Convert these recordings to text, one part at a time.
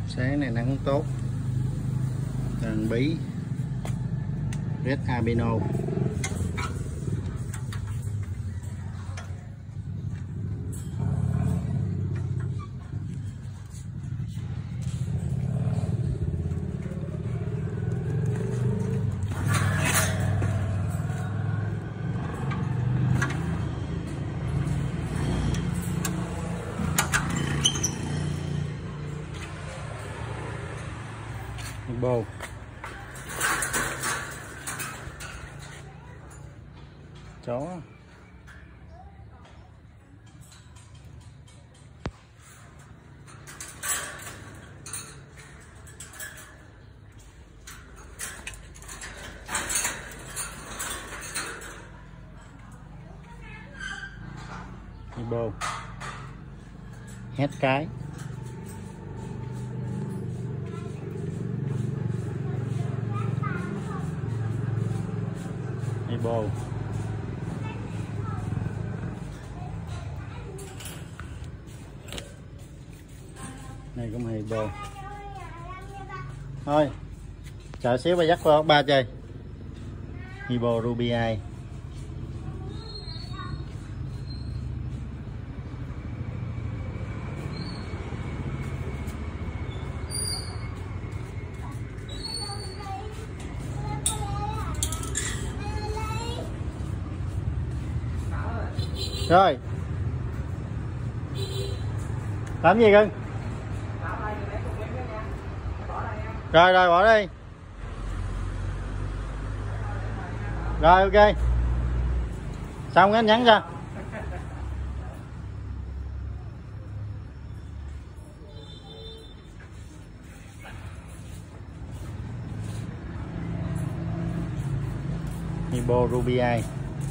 Sáng này nắng tốt. Đàn bí Red Albino. Bồ chó bồ hét cái bồ này cũng hay bồ. Thôi chờ xíu ba dắt qua ba chơi Hibo Ruby Eye. Rồi làm gì cưng? Rồi rồi bỏ đi. Rồi ok. Xong cái anh nhắn cho. Hibo Ruby Eye.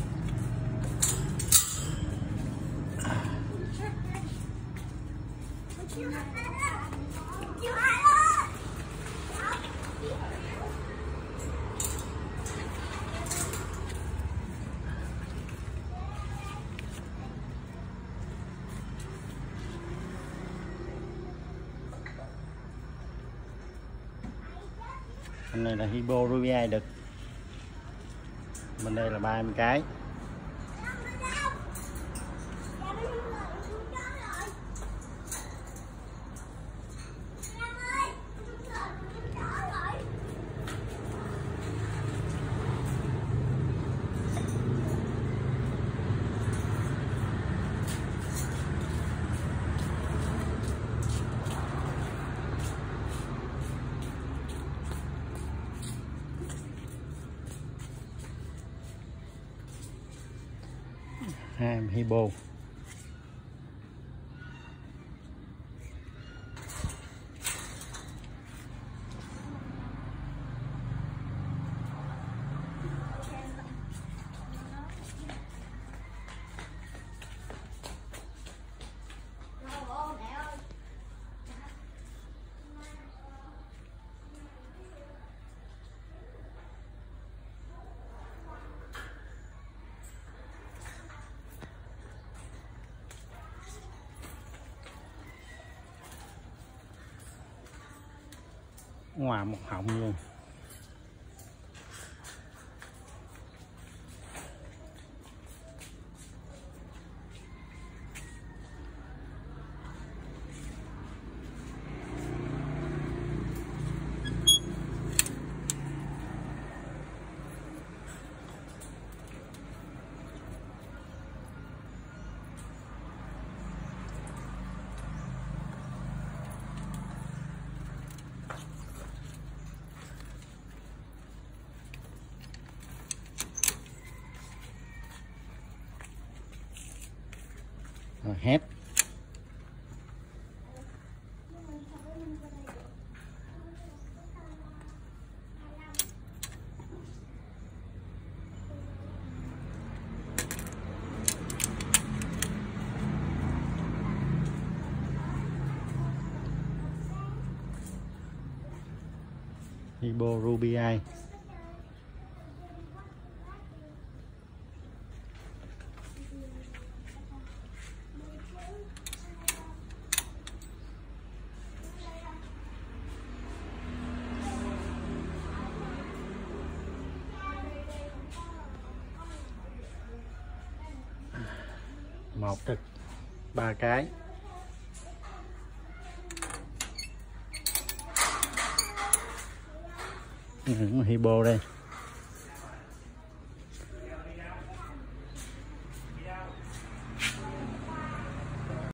Bên này là Hibo Ruby Eye đực. Bên đây là 30 cái. Ham Hibo. Ngoài một họng luôn. Rồi hét. Hibo Ruby Eye. một thực 3 cái. Hibo đây.